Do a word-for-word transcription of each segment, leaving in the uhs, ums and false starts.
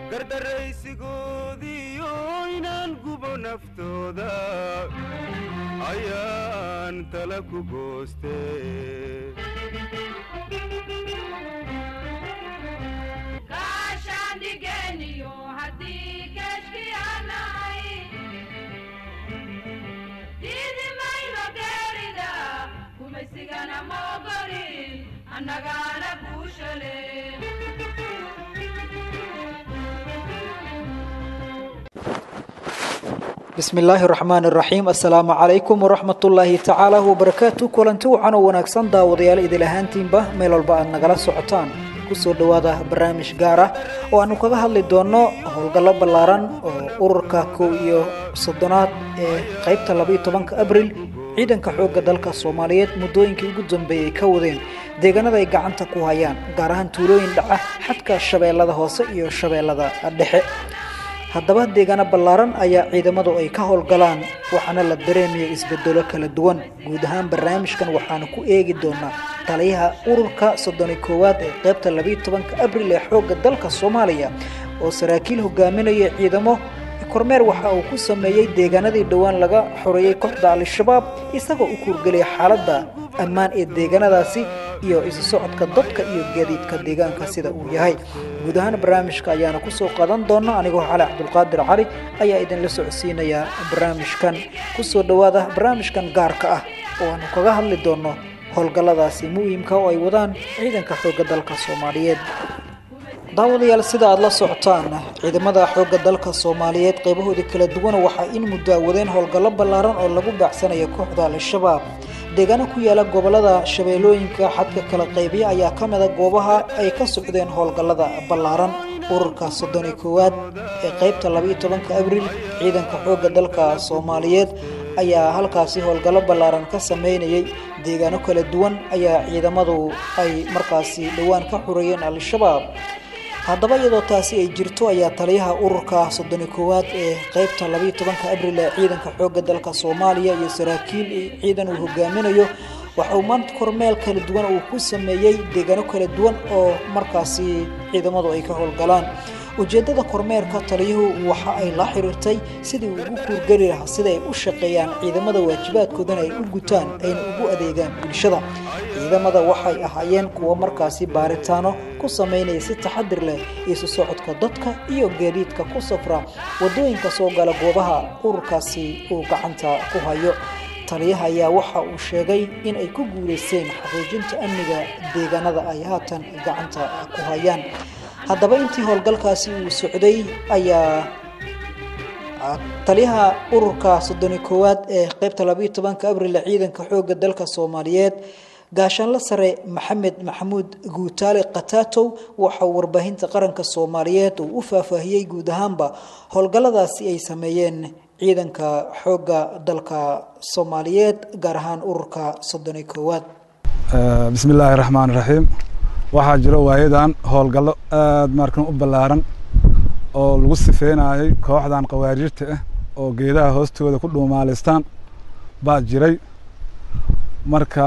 gardaraysigoodiyo inaan gubo naftooda ayaan tala ku goostee gaashaandhigeniyo haddii geeshkiyaanay diidimayno geerida kumaysigana moogolin annagaana guushale بسم الله الرحمن الرحيم السلام عليكم ورحمة الله تعالى وبركاته كلنتو عنا ونكسن داوديال إذا لهانتين به ميل الباء النقلة سعطان كسر دواده برامج جارة وأنو كذا هل دونه هالقلب بلارن أوركا كويو صدنات قيب تلبي طبعا أبريل عيدا كحوق دلك الصوماليات مدوين كي جودن بيكودين deegaanada ay gacanta ku hayaan gaar ahaan tuulooyin dhaca xadka shabeellada hoose iyo shabeellada dhexe haddaba deegaana ballaaran ayaa ciidamadu ay ka howlgalaan waxaana la dareemayaa isbedelo kala duwan guud ahaan barnaamijkan waxaanu ku eegi doonaa taliyaha ururka soddon iyo koowaad ee qaybta laba iyo tobanka abriil ee xoogga dalka Soomaaliya oo saraakiil hogaaminaya ciidamo kormeer waxa uu ku sameeyay deegaanadii dhawaan laga xoreeyay kooxda al-shabaab isagoo u kurgalay xaaladda ammaan ee deegaanadaasi iyo isu socodka dadka iyo gaadiidka deegaanka sida uu yahay guud ahaan barnaamijka ayaana ku soo qadan doona anigoo Cali Cabdulqaadir Cali ayaa idin la socodsiinaya barnaamijkan ku soo dhawaada barnaamijkan gaarka ah oo aanu kaga hadli doono howlgalladaasi muhiimka oo ay wadaan ciidanka xoogga dalka Soomaaliyeed daawadayaal sida aad la socotaan ciidamada xoogga dalka Soomaaliyeed qaybahooda kala duwan waxa in muddo wadeen howlgallo ballaaran oo lagu baacsanayo kooxda al-shabaab deegaano ku yaala gobolada shabeellooyinka xadka kala qaybiya ayaa ka mid ah goobaha ay ka socdeen howlgallada ballaaran ururka soddon iyo koowaad ee qaybta laba iyo tobanka abriil ciidanka xoogga dalka Soomaaliyeed ayaa halkaasi howlgallo ballaaran ka sameynayay deegaano kala duwan ayaa ciidamadu ay markaasi dhawaan ka xoreeyeen al-shabaab haddaba iyadoo taasi ay jirto ayaa taliyaha ururka soddon iyo koowaad ee qaybta laba iyo tobanka abriil ee ciidanka xoogga dalka Soomaaliya iyo saraakiil ciidan uu hogaaminayo waxa uu maanta kormeel kala duwan uu ku sameeyay deegaano kala duwan oo markaasi ciidamadu ay ka howlgalaan ujeedada kormeerka taliyuhu waxa ay la xiriirtay sidii uu ugu kurgali lahaa sida ay u shaqeeyaan ciidamada waajibaadkoodana ay u gutaan ayna ugu adeegaan bulshada ciidamada waxay ahaayeen kuwa markaasi baaritaano ku sameynaya si taxadir leh isu socodka dadka iyo gaadiidka ku safra wadooyinka soo gala goobaha ururkaasi uu gacanta ku hayo taliyaha ayaa waxa uu sheegay in ay ku guuleysteen xaqiijinta amniga deegaanada ay haatan gacanta ku hayaan haddaba intii howlgalkaasi uu socday ayaa taliyaha ururka soddon iyo koowaad ee qaybta laba iyo tobanka abriil ciidanka xoogga dalka Soomaaliyeed gaashaanle sare Maxamed Maxamuud Guutaale Qataatow waxa uu warbaahinta qaranka Soomaaliyeed uu u faahfaahiyay guud ahaanba howlgalladaasi ay sameeyeen ciidanka xoogga dalka Soomaaliyeed gaar ahaan ururka soddon iyo koowaad bismillaahir rahmaanir rahiim waxaa jira waayadan howlgallo aad markan u ballaaran oo lagu sifeynayay kooxdan qawaarijta ah oo geedaha hoostooda ku dhuumaaleystaan baa jiray marka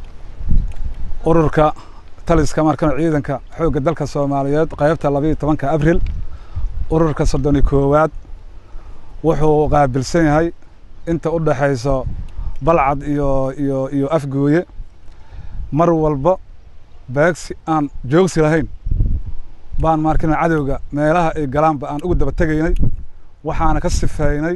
ururka taliska markan ciidanka xoogga dalka Soomaaliyeed qaybta laba iyo tobanka abriil ururka soddon iyo koowaad wuxuu qaabilsan yahay inta u dhaxayso balcad iyo iyo iyo afgooye mar walba baagsi aan joogsi lahayn baan markan cadawga meelaha ay galaan ba aan ugu daba tagaynay waxaana ka sifeynay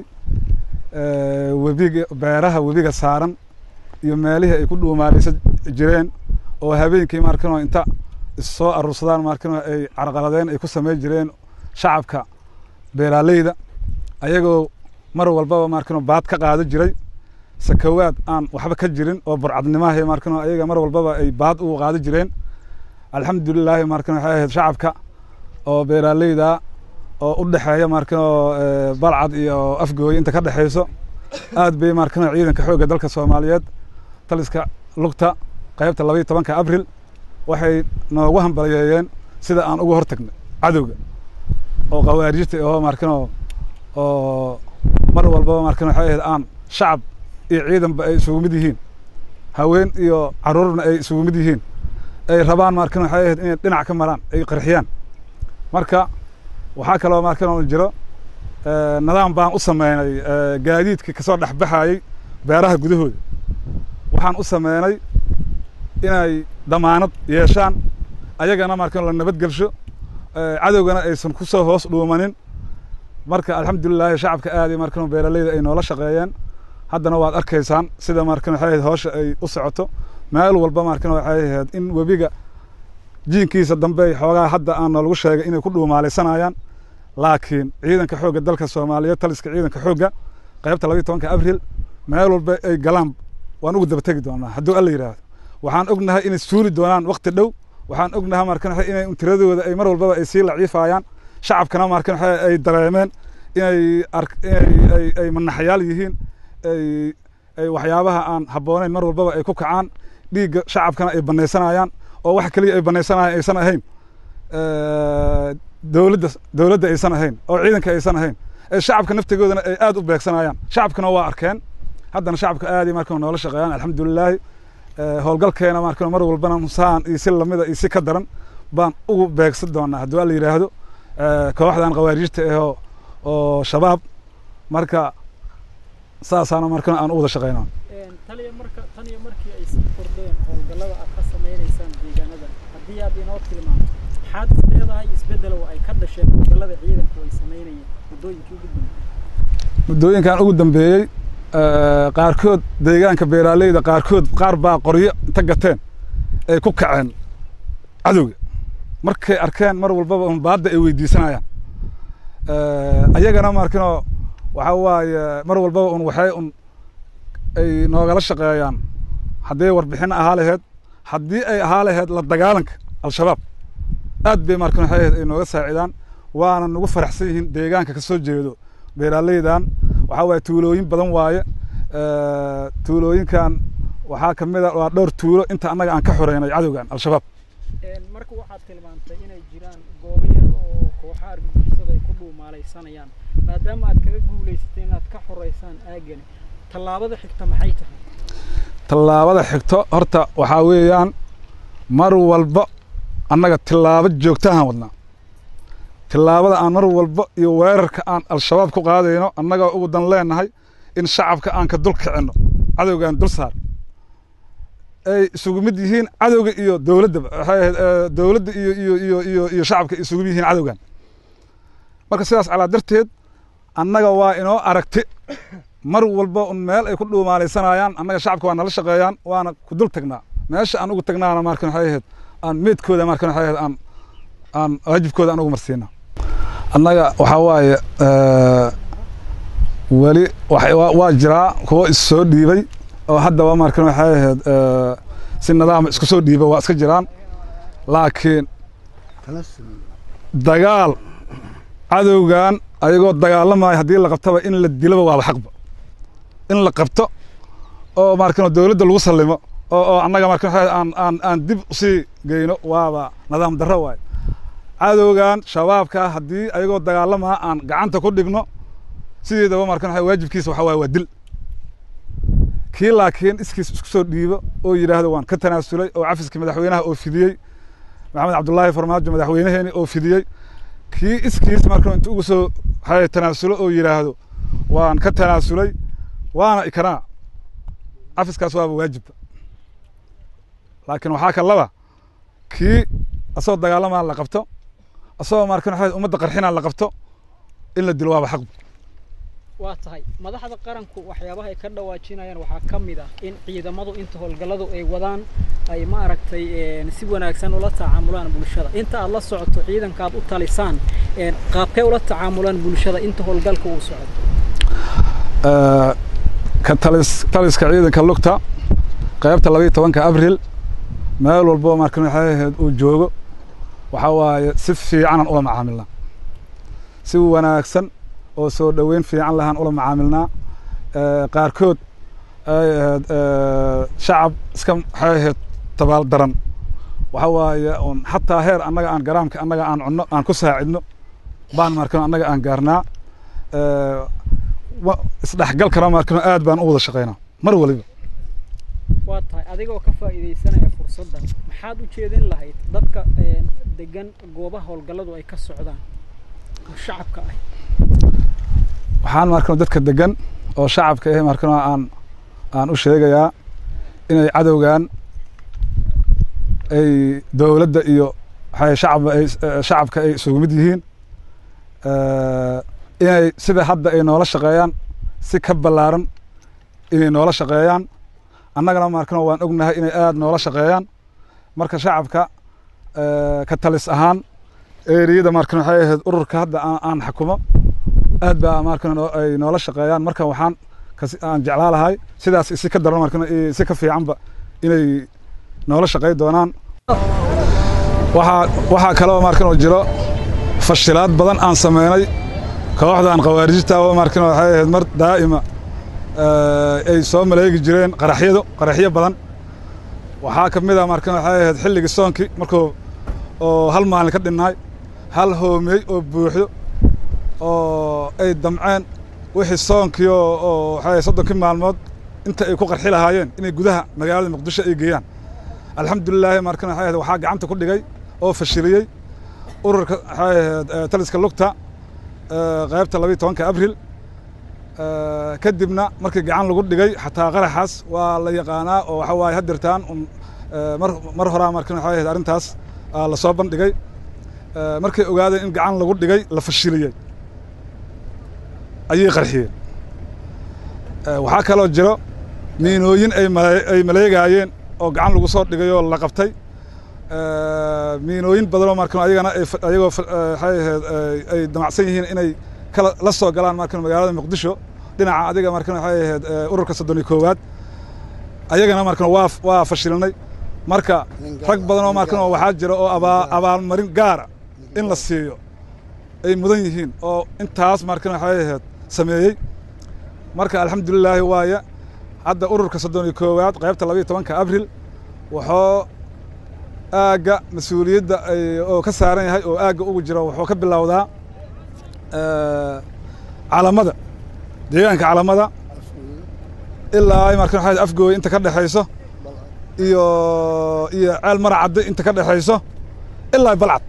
ee webiga beeraha webiga saaran iyo meelaha ay ku dhuumaaleysan jireen oo habeenkii markan inta soo arursadaan markan ay carqaladeen ay ku sameey jireen shacabka beeraleyda ayagoo mar walba markan baad ka qaado jiray sakawaad aan waxba ka jirin oo burcadnimaha markan ayaga mar walba ay baad u qaado jireen alxamdulillah markan waxa ahayd shacabka oo beeraleyda oo u dhaxeeya markan balcad iyo afgooy inta ka dhaxeyso aad bay markan ciidanka xoogga dalka Soomaaliyeed taliska lugta qaybta laba iyo tobanka abriil waxay noogu hambalyeeyeen sida aan ugu hortagnay cadawga oo qawaarijta oo markan oo mar walba markan waxa ahayd aan shacab iyo ciidan ba ay isugu mid yihiin haween iyo caruurna ay isugu mid yihiin ay rabaan markan waxa ahayd in dhinac ka maraan ay qarxiyaan marka waxaa kaloo markan jiro nidaam baan u sameynay gaadiidka kasoo dhex baxayay beeraha gudahooda waxaan u sameynay inay damaanad yeeshaan ayagana markan la nabad gelsho cadowgana aysan ku soo hoos dhuumanin marka alxamdulillaah shacabka aad markan beeralayda ay noola shaqeeyeen haddana waad arkaysaan sida markan waxay hawsha ay u socoto meel walba markan waxay ahayd in webiga jiinkiisa dambe xoogaa hadda aan lagu sheegay inay ku dhuumaalaysanayaan laakiin ciidanka xoogga dalka Soomaaliyeed taliska ciidanka xoogga qaybta laba iyo tobanka abriil meel walba ay galaan waan ugu daba tagi doonaa hadduu alla yiraahdo waxaan ognahay inay suuli doonaan waqti dhow waxaan ognahay markan inay tiradooda ay mar walba ay sii laciifayaan shacabkana markan ay dareemeen inay ay ay manaxyaal yihiin ay ay waxyaabaha aan habboonayn mar walba ay ku kacaan dhiigga shacabkana ay banaysanayaan oo wax kaliya ay banaysanayaan aysan ahayn dawladda dawladda aysan ahayn oo ciidanka aysan ahayn ee shacabka naftigoodana ay aad u beegsanayaan shacabkana waa arkeen haddana shacabka aad iyo markan noola shaqeeyaan alxamdulillaah howlgalkeena markan mar walbana musaan iyo si lamida iyo si ka daran baan ugu beegsan doonaa hadduu alla yiraahdo kooxdan qawaariijta ah oo shabaab marka saasaana markan aan u wada shaqeynaa taliya marka tan iyo markii ay sii kordheen howlgallada aad ka sameynaysaan deegaanada haddii aad inoo tilmaanto maxaad isleedahay isbeddel oo ay ka dhasheen howlgallada ciidanku ay sameynayeen muddooyinkii ugu dambeeyey muddooyinkan ugu dambeeyey qaarkood deegaanka beeralayda qaarkood qaar baa qoryo inta gateen ay ku kaceen cadowga markay arkeen mar walbaba un baadda ay weydiisanayaan ayagana markanoo waxa waaye mar walbaba un waxay un ay noogala shaqeeyaan haddii warbixin ahaa lahayd haddii ay ahaa lahayd la dagaalanka al-shabaab aad bay markan waxay ay nooga saacidaan waana nagu faraxsan yihiin deegaanka ka soo jeedo beeralaydan waxa waaye tuulooyin badan waaye tuulooyinkan waxaa ka mid ah waa dhowr tuulo inta annaga aan ka xoreynay cadowgan al-shabaab marka waxaad tilmaantay inay jiraan goobo yar oo kooxaha argagixisada ay ku dhuumaalaysanayaan maadaama aad kaga guulaysatay inaad ka xoreysaan aagani tallaabada xigta maxay tahay tallaabada xigto horta waxaa weeyaan mar walba annaga tillaabo joogtahan wadnaa tillaabada aan mar walba iyo weerarka aan al-shabaab ku qaadayno annaga ugu dan leenahay in shacabka aan ka dul kicinno cadowgan dul saar ay isugu mid yihiin cadowga iyo dawladda waxay ahayd dawladda iyo iyo iyo iyo iyo shacabka isugu yihiin cadowgan marka sidaas calaa darteed annaga waa inoo aragti mar walba un meel ay ku dhuumaalaysanayaan annaga shacabka waa nala shaqeeyaan waana ku dul tagnaa meesha aan ugu tagnaana markan waxay ahayd aan meedkooda markan waxay ahayd aan aan waajibkooda aan ugu marsiina annaga waxaa waaye weli waa jiraa kuwo is soo dhiibay oo haddaba markan waxay ahayd si nidaama isku soo dhiiba waa iska jiraan laakiin dagaal cadowgan ayagoo dagaalamaya haddii la qabtaba in la dilaba waaba xaqba in la qabto oo markan dawladda lagu sallimo oo oo annaga markan aan aan aan dib usii geyno waaba nidaam darro waay cadowgan shabaabka haddii ayagoo dagaalamaya aan gacanta ku dhigno sideedaba markan waajibkiisa waxa waaye waa dil kii laakiin iskiis isku soo dhiibo oo yidhaahdo waan ka tanaasulay oo cafiska madaxweynaha oo fidiyey maxamed cabdullaahi farmaajo madaxweynaheeni oo fidiyey kii iskiis markan inta ugu soo hay tanaasulo oo yidhaahdo waan ka tanaasulay waana ikraa cafiskaas waaba waajibba laakiin waxaa ka laba kii asoo dagaalamaa la qabto asoo markan waxay ummadda qarxinaa la qabto in la dilo waaba xaqba waa tahay madaxda qaranku waxyaabaha ay ka dhawaajinayaan waxaa ka mid ah in ciidamadu inta howlgalladu ay wadaan ay ma aragtay si wanaagsan ula tacaamulaan bulshada inta aad la socoto ciidanka aad u talisaan qaabkee ula tacaamulaan bulshada inta howlgalka uu socdo ka talis taliska ciidanka lugta qaybta laba iyo tobanka abriil meel walba markan waxay ahayd uu joogo waxa waaye si fiican ula macaamilnaa si wanaagsan oo soo dhaweyn fiican lahaan ula macaamilnaa qaarkood ay ahayd shacab iska waxay ahayd tabaal daran waxa waaye un xataa heer annaga aan garaamka annaga aan cunno aan ku saacidno baan markan annaga aan gaarnaa isdhexgalkana markan aad baan u wada shaqeynaa mar waliba waa tahay adigoo ka faa'iidaysanaya fursaddan maxaad u jeedin lahayd dadka degan goobaha howlgalladu ay ka socdaan shacabka ah waxaan markaa dadka degan oo shacabka ah markaa aan aan u sheegayaa inay cadowgan ay dawladda iyo waxay shacab ay shacabka ay isugu mid yihiin inay sida hadda ay noola shaqeeyaan si ka ballaaran inay noola shaqeeyaan annagana markaa waan ognahay inay aad noola shaqeeyaan marka shacabka ka talis ahaan eeriyada markaa waxay ahayd ururka hadda aan xukumo aad baa markaa ay noola shaqeeyaan marka waxaan aan jeclaa lahay sidaas si ka daran markaa si ka fiicanba inay noola shaqeey doonaan waxaa waxaa kale oo markaa jiro fashilaad badan aan sameynay kooxdan khawaarijta oo markaa waxay ahayd mar daa'ima ay soo maleegi jireen qaraxyado qaraxyo badan waxaa ka mid ah markaa waxay ahayd xilligii soonkii markuu oo hal maalin ka dhinnaay hal hoomey oo buuxdo oo ay damceen wixii soonkii oo waxay soddonkii maalmood inta ay ku qarxi lahaayeen inay gudaha magaalada muqdisho ay geeyaan alxamdulilaahi markan waxay ahayd waxaa gacanta ku dhigay oo fashiliyey ururka waxay ahayd taliska lugta qaybta labiyo tobanka abril kadibna markii gacan lagu dhigay xataa qaraxaas waa la yaqaanaa oo waxa waaye hadirtaan mar mar horaa markan waxay ahayd arrintaas la soo bandhigay markay ogaadeen in gacan lagu dhigay la fashiliyey ayay qarxiyeen waxaa kaloo jiro miinooyin ay ay maleegaayeen oo gacan lagu soo dhigay oo la qabtay miinooyin badanoo markan ayagana ayagoo waxay ahayd ay damacsan yihiin inay kala la soo galaan markan magaalada muqdisho dhinaca adiga markan waxay ahayd ururka soddon iyo koowaad ayagana markan waa waa fashilnay marka rag badan oo markan waxaa jira oo abaalmarin gaara in la siiyo ay mudan yihiin oo intaas markan waxay ahayd sameeyey marka alxamdulilaahi waaye hadda ururka soddon iyo koowaad qaybta labiyo tobanka abril wuxuu aagga mas-uuliyadda oo ka saaran yahay oo aagga ugu jiro wuxuu ka bilowdaa calamada deegaanka calamada ilaa ay markan waxay afgooy inta ka dhexayso iyo iyo ceel maracadde inta ka dhexayso ilaa balcad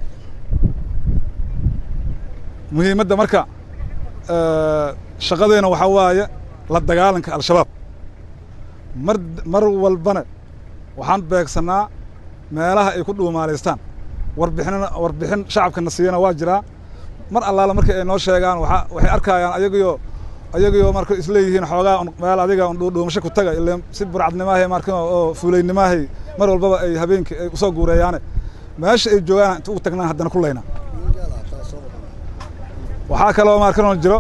muhiimadda marka shaqadeena waxaa waaye la dagaalanka al-shabaab mar mar walbana waxaan beegsanaa meelaha ay ku dhuumaalaystaan warbixinna warbixin shacabkana siiyana waa jiraa mar allaala markii ay noo sheegaan waxa waxay arkayaan ayagiyo ayagiyo marka isleeyihiin xoogaa meel adiga dhuumasho ku taga ilaa si burcadnimaahay marka oo fuuleynimaahay mar walbaba ay habeenkii ay usoo guureeyaane meesha ay joogaan inta u tagnaan haddana ku leyna waxaa kaloo markan jiro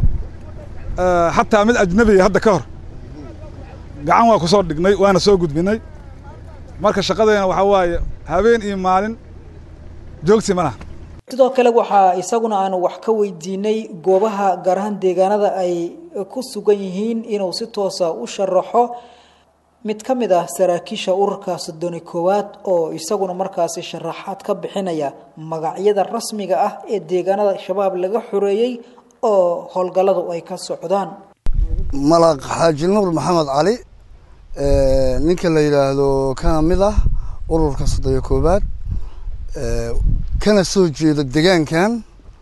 xataa mid ajnabiya hadda ka hor gacan waa ku soo dhignay waana soo gudbinay marka shaqadeena waxaa waaye habeen iyo maalin joogsi ma laha sidoo kale waxaa isaguna aanu wax ka weydiinay goobaha gaar ahaan deegaanada ay ku sugan yihiin inuu si toosa u sharaxo mid ka mid ah saraakiisha ururka soddon iyo koowaad oo isaguna markaasi sharaxaad ka bixinaya magacyada rasmiga ah ee deegaanada shabaab laga xoreeyay oo howlgalladu ay ka socdaan malaq xaaji nuur maxamed cali ninka la yiraahdo kana mid ah ururka soddon iyo koowaad kana soo jeeda deegaankan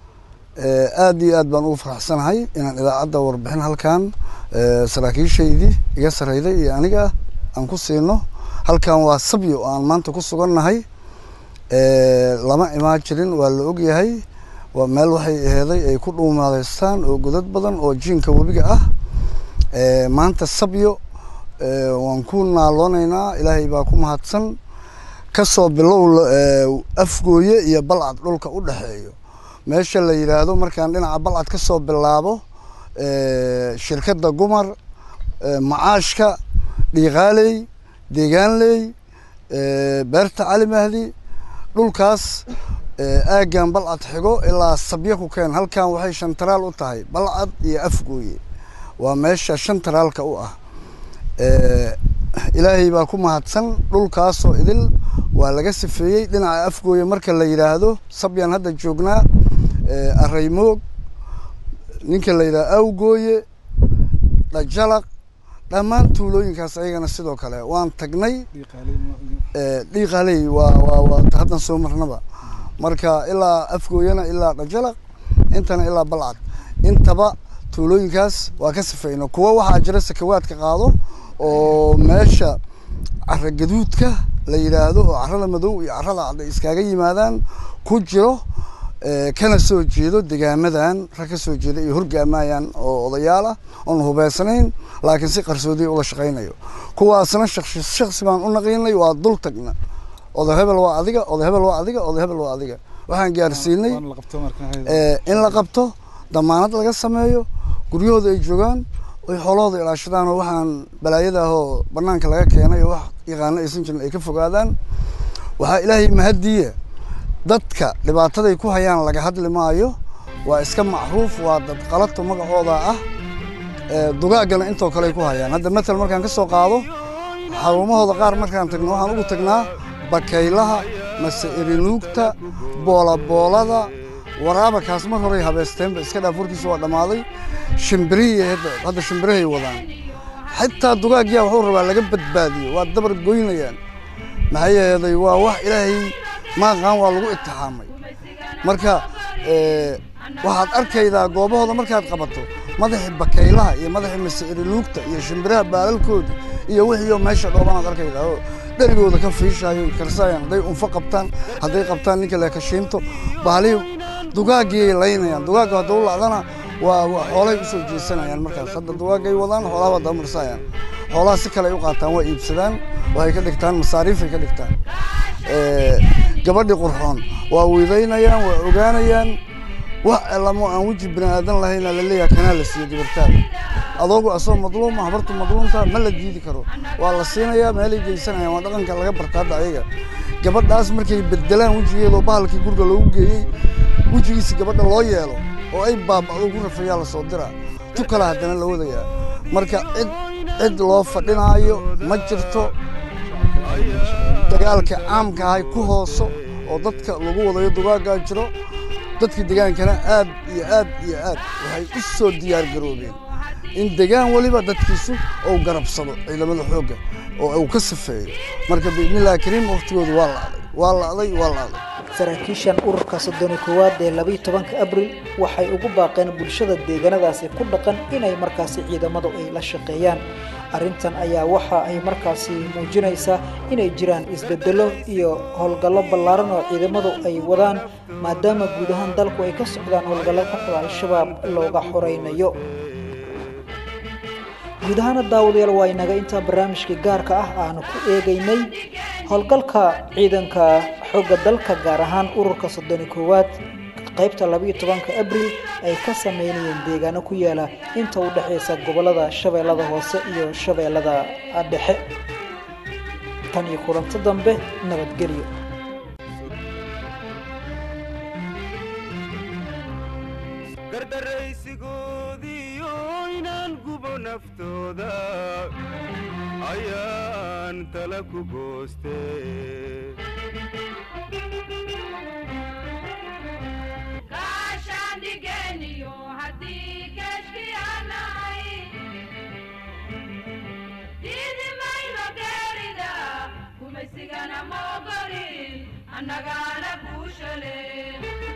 aad iyo aad baan ugu faraxsanahay inaan idaacadda warbixin halkan saraakiishaydii iga sareyday iyo aniga aan ku siino halkan waa sabyo aan maanta ku sugannahay lama imaan jirin waa la ogyahay waa meel waxay aheeday ay ku dhuumaadaystaan oo godad badan oo jiinka webiga ah maanta sabyo waan ku naaloonaynaa ilaahay baa ku mahadsan kasoo bilow afgooye iyo balcad dhulka u dhexeeyo meesha la yiraahdo markaan dhinaca balcad ka soo bilaabo shirkadda gumar macaashka dhiiqaaley deegaanley beerta cali mahdi dhulkaas aaggan balcad xigo ilaa sabyo ku keen halkan waxay shantaraal u tahay balcad iyo afgooye waa meesha shantaraalka u ah ilaahay baa ku mahadsan dhulkaasoo idil waa laga sifeeyey dhinaca afgooye marka la yiraahdo sabyaan hadda joognaa araymoog ninka la yiraahdo awgooye dhajalaq dhammaan tuulooyinkaas ayagana sidoo kale waan tagnay dhiiqaaley waa waa waa haddan soo marnaba marka ilaa afgooyana ilaa dhajalaq intana ilaa balcad intaba tuulooyinkaas waa ka sifeyno kuwa waxaa jira sakawaadka qaado oo meesha cara gaduudka la yiraahdo oo carrada madow iyo carrada cad iskaga yimaadaan ku jiro kana soo jeedo deegaamadan rag ka soo jeeda iyo horgaamayaan oo odayaal ah oo hubeysanayn laakiin si qarsoodi u la shaqeynayo kuwaasna shakhsi shakhsi baan u naqinay waa dul tagna oday hebel waa adiga oday hebel waa adiga oday hebel waa adiga waxaan gaarsiinay ee in la qabto damaanad laga sameeyo guryahooda ay joogaan oo xoolahooda ilaashadaan oo waxaan balaayada ah oo banaanka laga keenay wax yaqaan aysan jirin ay ka fogaadaan waxa ilaahay mahadiye dadka dhibaatada ku hayaan laga hadli maayo waa iska macruuf waa dad qalato magacooda ah ee dugaagana intoo kale ku hayaan hadda matal markaan ka soo qaado xarumahooda qaar markaan tagno waxaan ugu tagnaa bakaylaha mase irinuugta boola boolada waraaba kaas mar hore habeesteen iska dhaafurkiisa waa dhamaaday shimbiriye hadda shimbirahay wadaan xitaa dugaagya wuxuu rabaa laga badbaadiyo waa dabar goynayaan maxay yeelay waa wax ilaahay ma qaan waa lagu ittixaamay marka ee waxaad arkaydaa goobahooda markaad qabato madaxii bakaylaha iyo madaxii masiriluugta iyo shimbiraha baalalkooda iyo wixii meesha dhoobanaad arkaydaa oo dharigooda ka fiishayo karsayaan day unfa qabtaan haday qabtaan ninka la ka shiinto baali dugaagii laynayaan dugaag hadda u lacdana waa xoolay u soo jeesanayaan markaas hadda dugaagay wadaan xoolaha wada marsayaan xoolaha si kale ay u qaataan waa iibsadaan waxay ka dhigtaan masaariif ay ka dhigtaan ee gabadhi qurxoon waa wiidaynayaan waa ogaanayaan wax lama aan wajhi bini'aadan lahayn la leeyahay kana la siiyo dibartaan adoogu asoo madluum habartu madluumta ma la diidi karo waa la siinayaa meel ay geysanayaan waa dhaqanka laga bartaa ayaga gabadhaas markay bedelaan wajigeedo bahalkii guriga loogu geeyay wajigiisa gabadha loo yeelo oo ay baabado ugu rafaya la soo diraa tu kala hadana la wadayaa marka cid cid loo fadhinaayo ma jirto dagaalka caamka ah ku hooso oo dadka lagu wadayo dugaaga jiro dadkii deegaankana aad iyo aad iyo aad waxay u soo diyaar garoobeen in deegaan waliba dadkiisu oo garabsado ciidamada xoogga oo uu ka safeeyo marka biidnillah kariim waqtigoodu waa laaday waa laaday waa laaday saraakiishan ururka soddon iyo koowaad ee laba iyo tobanka abriil waxay ugu baaqeen bulshada deegaanadaasi ku dhaqan inay markaasi ciidamadu ay la shaqeeyaan arrintan ayaa waxa ay markaasi muujinaysaa inay jiraan isbedelo iyo howlgallo ballaaran oo ciidamadu ay wadaan maadaama guud ahaan dalku ay ka socdaan howlgallo kooxda al-shabaab looga xoreynayo guud ahaan daawadayaal waa inaga inta barnaamijka gaarka ah aan ku eegaynay howlgalka ciidanka xoogga dalka gaar ahaan ururka soddon iyo koowaad qaybta laba iyo tobanka abriil ay ka sameeyeen deegaano ku yaala inta u dhaxaysa gobolada Shabeellada Hoose iyo Shabeellada Dhexe tan iyo kulanto dambe nabadgelyo gardaraysigoodiyo inaan gubo naftooda ayaan tala ku goostee Kashandigeniyo hadii kashkiyanay Didi mayno gerida kumaysigana mogori annagana kushale